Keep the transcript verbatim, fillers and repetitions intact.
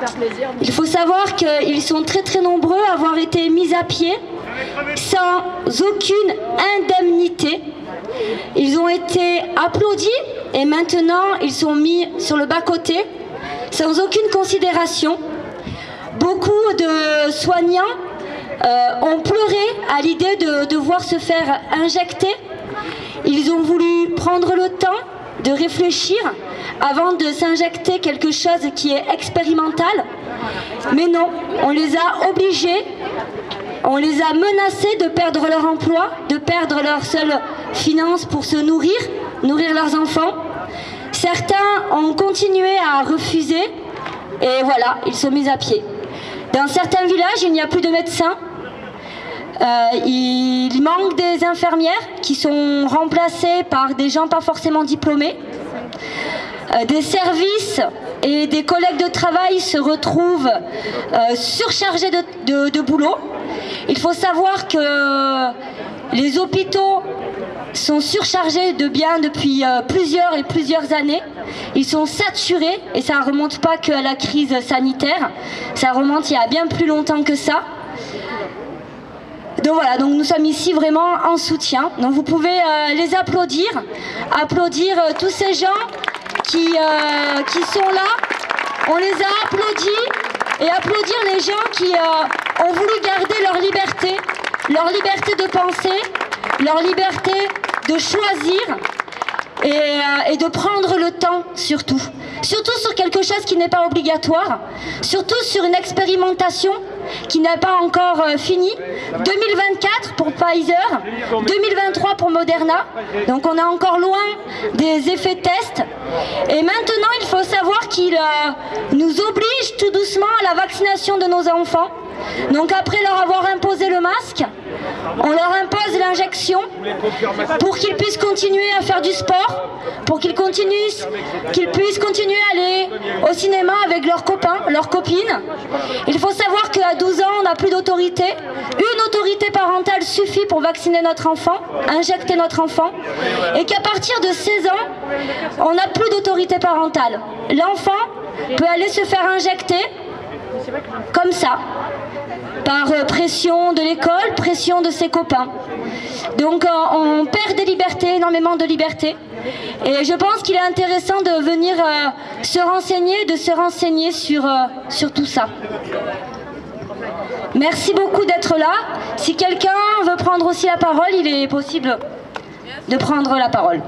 Il faut savoir qu'ils sont très très nombreux à avoir été mis à pied sans aucune indemnité. Ils ont été applaudis et maintenant ils sont mis sur le bas-côté sans aucune considération. Beaucoup de soignants euh, ont pleuré à l'idée de devoir se faire injecter. Ils ont voulu prendre le temps de réfléchir avant de s'injecter quelque chose qui est expérimental. Mais non, on les a obligés, on les a menacés de perdre leur emploi, de perdre leur seule finance pour se nourrir, nourrir leurs enfants. Certains ont continué à refuser et voilà, ils sont mis à pied. Dans certains villages, il n'y a plus de médecins. Euh, il manque des infirmières qui sont remplacées par des gens pas forcément diplômés. Euh, des services et des collègues de travail se retrouvent euh, surchargés de, de, de boulot. Il faut savoir que les hôpitaux sont surchargés de biens depuis euh, plusieurs et plusieurs années. Ils sont saturés et ça ne remonte pas qu'à la crise sanitaire, ça remonte il y a bien plus longtemps que ça. Donc voilà, donc nous sommes ici vraiment en soutien. Donc vous pouvez euh, les applaudir, applaudir euh, tous ces gens qui, euh, qui sont là. On les a applaudis et applaudir les gens qui euh, ont voulu garder leur liberté, leur liberté de penser, leur liberté de choisir et, euh, et de prendre le temps surtout. Surtout sur quelque chose qui n'est pas obligatoire, surtout sur une expérimentation qui n'a pas encore euh, fini. deux mille vingt-quatre pour Pfizer, deux mille vingt-trois pour Moderna, donc on est encore loin des effets tests. Et maintenant il faut savoir qu'il euh, nous oblige tout doucement à la vaccination de nos enfants. Donc après leur avoir imposé le masque, on leur impose l'injection pour qu'ils puissent continuer à faire du sport, pour qu'ils continuent, qu'ils puissent continuer à aller au cinéma avec leurs copains, leurs copines. Il faut savoir qu'à douze ans, on n'a plus d'autorité. Une autorité parentale suffit pour vacciner notre enfant, injecter notre enfant. Et qu'à partir de seize ans, on n'a plus d'autorité parentale. L'enfant peut aller se faire injecter comme ça, par pression de l'école, pression de ses copains. Donc on perd des libertés, énormément de libertés. Et je pense qu'il est intéressant de venir euh, se renseigner, de se renseigner sur, euh, sur tout ça. Merci beaucoup d'être là. Si quelqu'un veut prendre aussi la parole, il est possible de prendre la parole.